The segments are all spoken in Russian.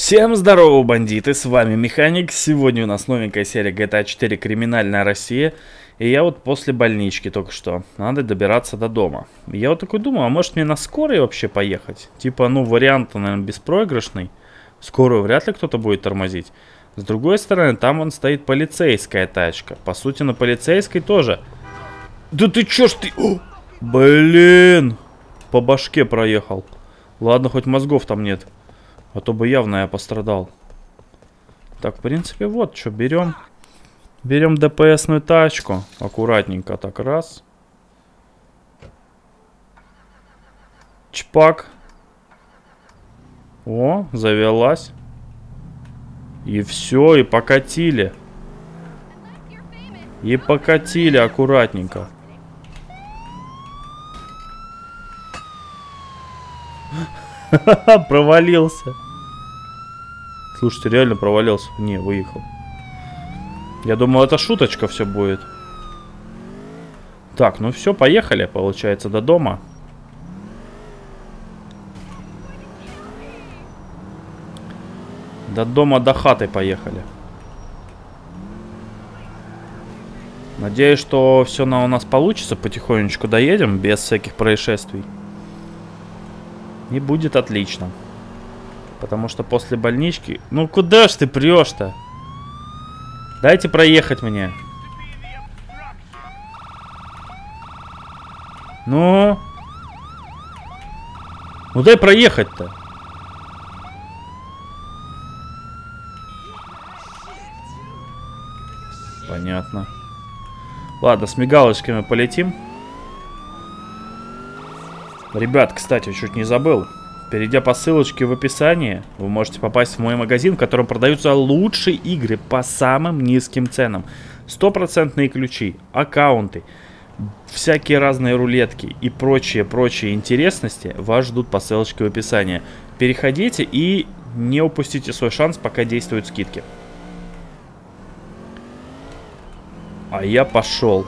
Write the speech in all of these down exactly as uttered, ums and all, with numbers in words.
Всем здорово, бандиты, с вами Механик. Сегодня у нас новенькая серия джи ти эй четыре Криминальная Россия. И я вот после больнички только что. Надо добираться до дома. Я вот такой думаю, а может мне на скорой вообще поехать? Типа, ну, вариант, наверное, беспроигрышный. Скорую вряд ли кто-то будет тормозить. С другой стороны, там вон стоит полицейская тачка. По сути, на полицейской тоже. Да ты чё ж ты... О! Блин! По башке проехал. Ладно, хоть мозгов там нет. А то бы явно я пострадал. Так, в принципе, вот что, берем. Берем ДПСную тачку. Аккуратненько так, раз. Чпак. О, завелась. И все, и покатили. И покатили аккуратненько. Провалился. Слушайте, реально провалился. Не, выехал. Я думал, это шуточка все будет. Так, ну все, поехали, получается, до дома. До дома, до хаты поехали. Надеюсь, что все на у нас получится. Потихонечку доедем, без всяких происшествий. И будет отлично. Потому что после больнички... Ну куда ж ты прешь-то? Дайте проехать мне. Ну? Ну дай проехать-то. Понятно. Ладно, с мигалочками полетим. Ребят, кстати, чуть не забыл. Перейдя по ссылочке в описании, вы можете попасть в мой магазин, в котором продаются лучшие игры по самым низким ценам. Стопроцентные ключи, аккаунты, всякие разные рулетки и прочие-прочие интересности вас ждут по ссылочке в описании. Переходите и не упустите свой шанс, пока действуют скидки. А я пошел.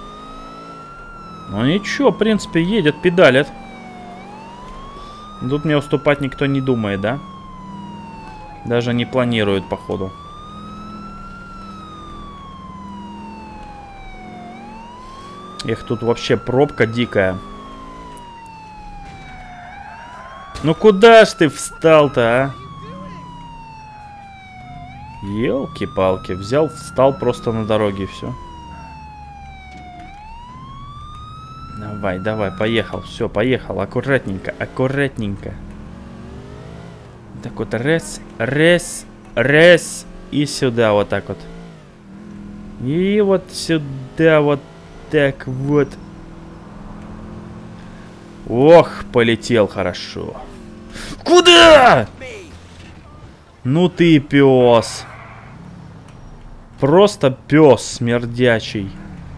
Ну ничего, в принципе, едет, педалит. Тут мне уступать никто не думает, да? Даже не планирует, походу. Эх, тут вообще пробка дикая. Ну куда ж ты встал-то, а? Елки-палки, взял, встал просто на дороге и все. Давай, давай, поехал, все, поехал, аккуратненько, аккуратненько. Так вот, раз, раз, раз, и сюда вот так вот. И вот сюда вот так вот. Ох, полетел хорошо. Куда? Ну ты пес. Просто пес смердячий.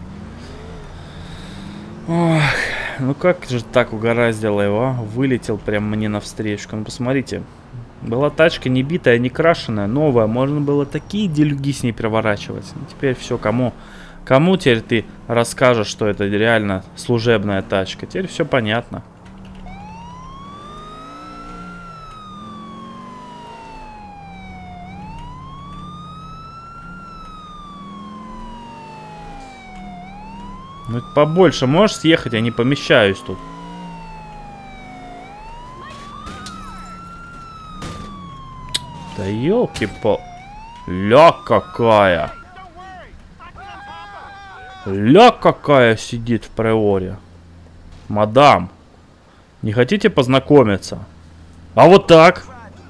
Ох, ну как же так угораздило его, а? Вылетел прям мне навстречу. Ну посмотрите, была тачка не битая, не крашеная, новая. Можно было такие делюги с ней переворачивать. Ну, теперь все, кому, кому теперь ты расскажешь, что это реально служебная тачка? Теперь все понятно. Ну побольше можешь съехать, я не помещаюсь тут. Да елки-пал. Ля какая. Ля какая сидит в приоре. Мадам, не хотите познакомиться? А вот так.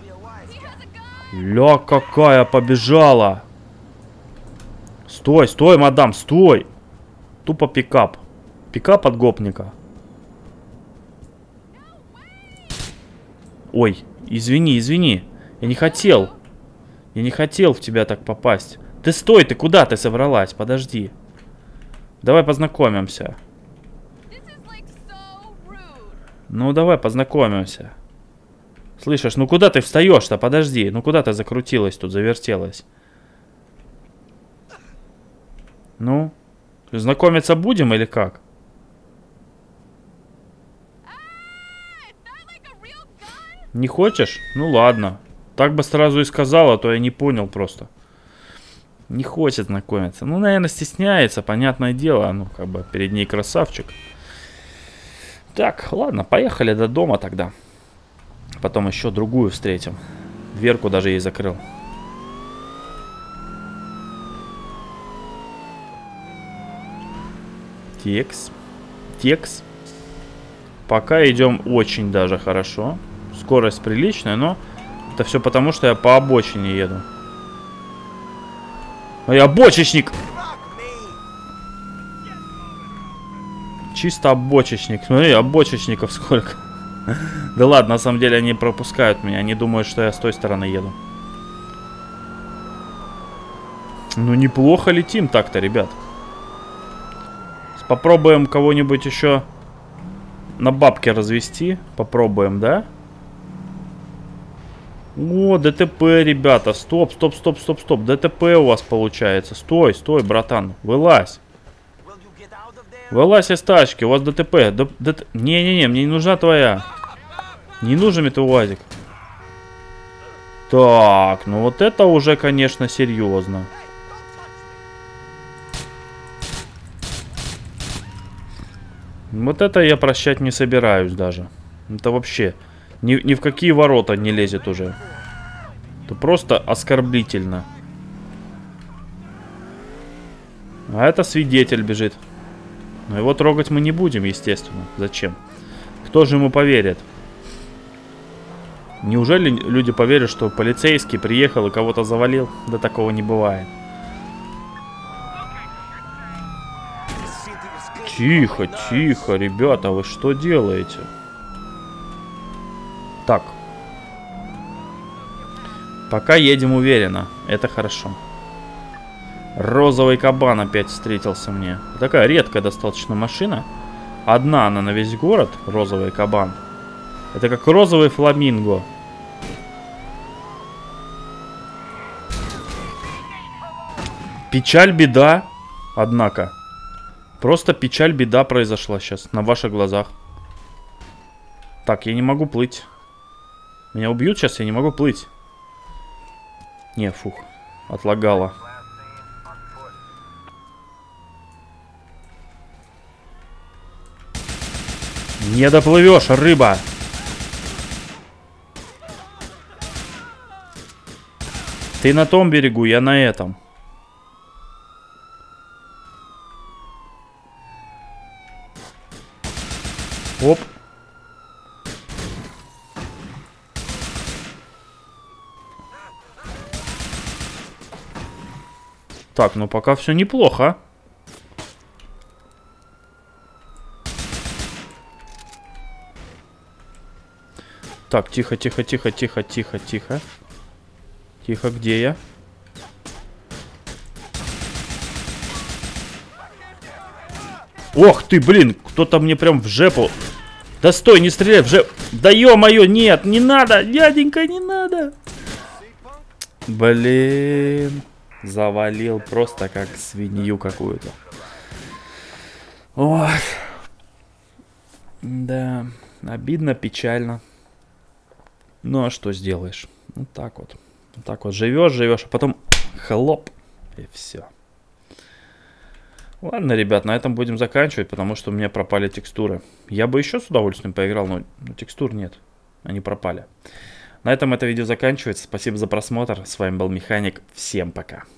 Ля какая побежала. Стой, стой, мадам, стой. Тупо пикап. Пикап от гопника. Ой, извини, извини. Я не хотел. Я не хотел в тебя так попасть. Ты стой, ты куда ты собралась? Подожди. Давай познакомимся. Ну, давай познакомимся. Слышишь, ну куда ты встаешь-то? Подожди. Ну куда ты закрутилась тут, завертелась? Ну? Знакомиться будем или как? Не хочешь? Ну ладно. Так бы сразу и сказал, а то я не понял просто. Не хочет знакомиться. Ну, наверное, стесняется, понятное дело. Ну, как бы перед ней красавчик. Так, ладно, поехали до дома тогда. Потом еще другую встретим. Дверку даже ей закрыл. Текс. Текс. Пока идем очень даже хорошо. Скорость приличная, но это все потому, что я по обочине еду. Ой, обочечник! Чисто обочечник. Смотри, обочечников сколько. Да ладно, на самом деле они пропускают меня. Они думают, что я с той стороны еду. Ну, неплохо летим так-то, ребят. Попробуем кого-нибудь еще на бабке развести. Попробуем, да? О, ДТП, ребята. Стоп, стоп, стоп, стоп, стоп. ДТП у вас получается. Стой, стой, братан. Вылазь. Вылазь из тачки. У вас ДТП. Не-не-не, мне не нужна твоя. Не нужен мне твой УАЗик. Так, ну вот это уже, конечно, серьезно. Вот это я прощать не собираюсь даже. Это вообще ни, ни в какие ворота не лезет уже. Это просто оскорбительно. А это свидетель бежит. Но его трогать мы не будем, естественно. Зачем? Кто же ему поверит? Неужели люди поверят, что полицейский приехал и кого-то завалил? Да такого не бывает. Тихо, тихо, ребята, вы что делаете? Так. Пока едем уверенно. Это хорошо. Розовый кабан опять встретился мне. Такая редкая достаточно машина. Одна она на весь город. Розовый кабан. Это как розовый фламинго. Печаль, беда. Однако. Просто печаль, беда произошла сейчас. На ваших глазах. Так, я не могу плыть. Меня убьют сейчас, я не могу плыть. Не, фух. Отлагало. Не доплывешь, рыба. Ты на том берегу, я на этом. Оп. Так, ну пока все неплохо. Так, тихо, тихо, тихо, тихо, тихо, тихо. Тихо, где я? Ох ты, блин, кто-то мне прям в жепу. Да стой, не стреляй в жепу. Да ё-моё, нет, не надо, дяденька, не надо. Блин, завалил просто как свинью какую-то. Ох. Да, обидно, печально. Ну а что сделаешь? Вот так вот. Вот так вот живешь, живешь, а потом хлоп, и все. Ладно, ребят, на этом будем заканчивать, потому что у меня пропали текстуры. Я бы еще с удовольствием поиграл, но, но текстур нет. Они пропали. На этом это видео заканчивается. Спасибо за просмотр. С вами был Механик. Всем пока.